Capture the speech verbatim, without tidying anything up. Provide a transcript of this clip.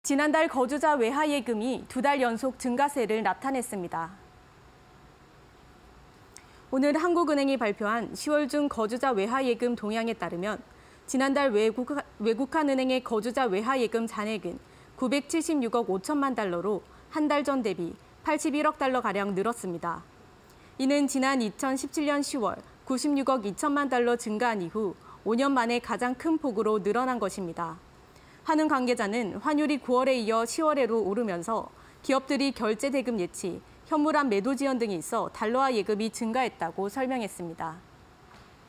지난달 거주자 외화 예금이 두 달 연속 증가세를 나타냈습니다. 오늘 한국은행이 발표한 시월 중 거주자 외화 예금 동향에 따르면 지난달 외국, 외국한 은행의 거주자 외화 예금 잔액은 구백칠십육억 오천만 달러로 한 달 전 대비 팔십일억 달러가량 늘었습니다. 이는 지난 이천십칠 년 시월 구십육억 이천만 달러 증가한 이후 오 년 만에 가장 큰 폭으로 늘어난 것입니다. 한은 관계자는 환율이 구월에 이어 시월에로 오르면서 기업들이 결제 대금 예치, 현물환 매도 지연 등이 있어 달러화 예금이 증가했다고 설명했습니다.